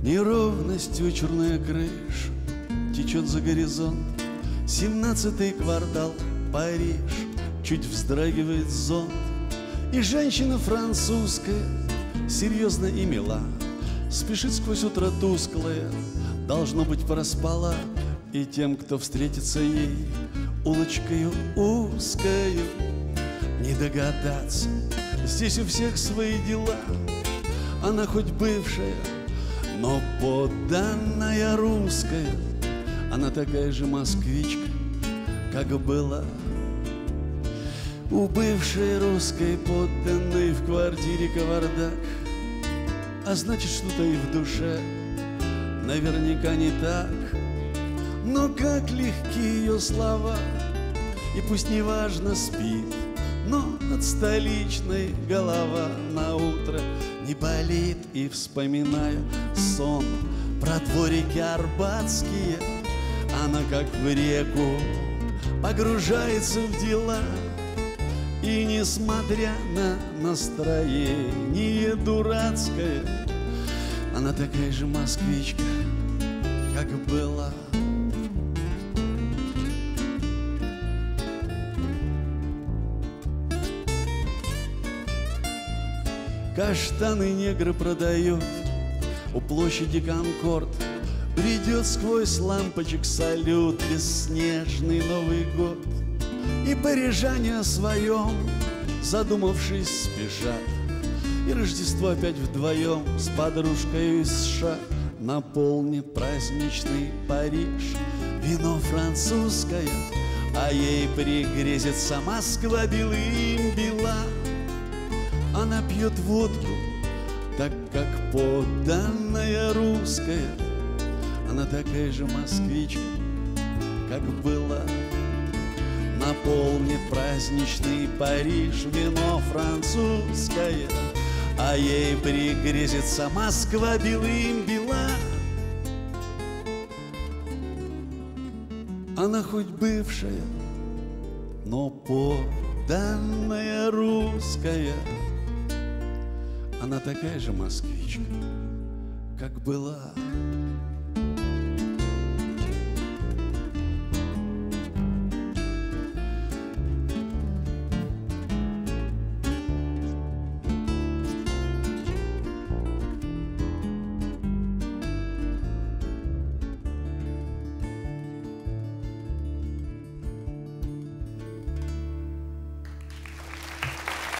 Неровностью черная крыша течет за горизонт. 17-й квартал, Париж, чуть вздрагивает зонт. И женщина французская, серьезно и мила, спешит сквозь утро тусклое, должно быть, проспала. И тем, кто встретится ей улочкою узкою, не догадаться, здесь у всех свои дела. Она хоть бывшая, но подданная русская. Она такая же москвичка, как была. У бывшей русской подданной в квартире кавардак, а значит, что-то и в душе наверняка не так. Но как легки ее слова, и пусть неважно спит, но от столичной голова на утро не болит. И вспоминая сон про дворики арбатские, она как в реку погружается в дела. И несмотря на настроение дурацкое, она такая же москвичка, как была. Каштаны негры продают у площади Конкорд. Бредет сквозь лампочек салют бесснежный Новый год. И парижане о своем, задумавшись, спешат. И Рождество опять вдвоем с подружкой из США наполнит праздничный Париж. Вино французское, а ей пригрезится Москва белым бела. Она пьет водку, так как подданная русская. Она такая же москвичка, как была. Наполнит праздничный Париж вино французское, а ей пригрезится Москва белым бела. Она хоть бывшая, но подданная русская. Она такая же москвичка, как была.